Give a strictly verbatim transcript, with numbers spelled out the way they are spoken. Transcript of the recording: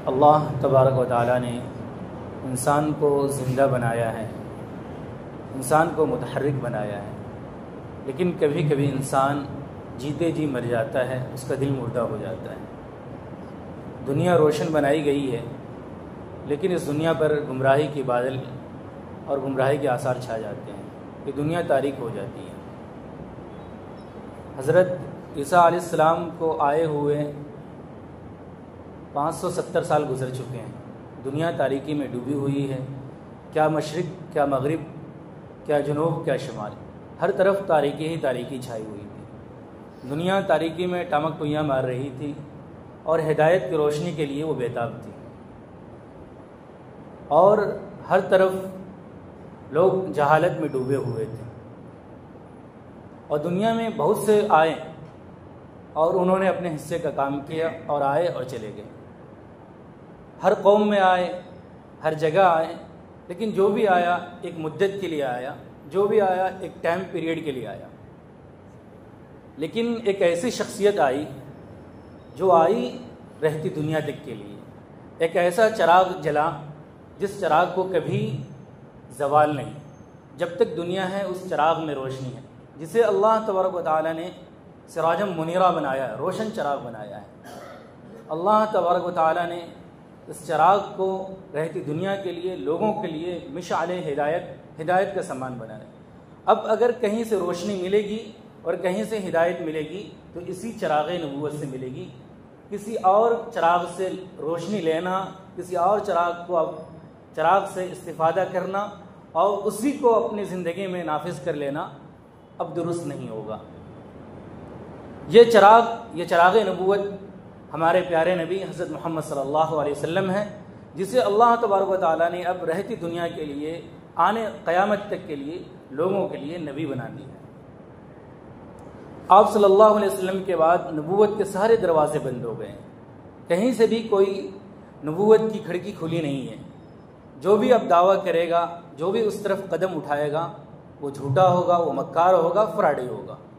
अल्लाह तबारक व तआला ने इंसान को ज़िंदा बनाया है, इंसान को मुतहर्रिक बनाया है, लेकिन कभी कभी इंसान जीते जी मर जाता है, उसका दिल मुर्दा हो जाता है। दुनिया रोशन बनाई गई है, लेकिन इस दुनिया पर गुमराही के बादल और गुमराही के आसार छा जाते हैं, ये दुनिया तारीक हो जाती है। हज़रत ईसा अलैहिस्सलाम को आए हुए पाँच सौ सत्तर साल गुजर चुके हैं, दुनिया तारीकी में डूबी हुई है। क्या मशरिक़, क्या मगरिब, क्या जुनूब, क्या शुमाल, हर तरफ तारीकी ही तारीकी छाई हुई थी। दुनिया तारीकी में टामक पुइयाँ मार रही थी और हिदायत की रोशनी के लिए वो बेताब थी, और हर तरफ लोग जहालत में डूबे हुए थे। और दुनिया में बहुत से आए और उन्होंने अपने हिस्से का काम किया और आए और चले गए। हर कौम में आए, हर जगह आए, लेकिन जो भी आया एक मुद्दत के लिए आया, जो भी आया एक टाइम पीरियड के लिए आया। लेकिन एक ऐसी शख्सियत आई जो आई रहती दुनिया तक के लिए, एक ऐसा चिराग जला जिस चिराग को कभी ज़वाल नहीं, जब तक दुनिया है उस चिराग में रोशनी है, जिसे अल्लाह तबारक व तआला ने सिराजम मुनीरा बनाया है, रोशन चिराग बनाया है। अल्लाह तबारक व तआला ने इस चिराग को रहती दुनिया के लिए, लोगों के लिए मिशाले हिदायत हिदायत का सामान बनाया। अब अगर कहीं से रोशनी मिलेगी और कहीं से हिदायत मिलेगी तो इसी चिराग नबूवत से मिलेगी। किसी और चिराग से रोशनी लेना, किसी और चिराग को अब चिराग से इस्तिफ़ादा करना और उसी को अपनी ज़िंदगी में नाफिज कर लेना अब दुरुस्त नहीं होगा। ये चिराग, ये चिराग नबूवत हमारे प्यारे नबी हज़रत मोहम्मद सल्लल्लाहु अलैहि वसल्लम है, जिसे अल्लाह तबारक व तआला ने अब रहती दुनिया के लिए, आने क़यामत तक के लिए, लोगों के लिए नबी बना दिया है। आप सल्लल्लाहु अलैहि वसल्लम के बाद नबूवत के सारे दरवाजे बंद हो गए हैं, कहीं से भी कोई नबूवत की खिड़की खुली नहीं है। जो भी अब दावा करेगा, जो भी उस तरफ कदम उठाएगा, वो झूठा होगा, वो मक्कार होगा, फ्रॉडी होगा।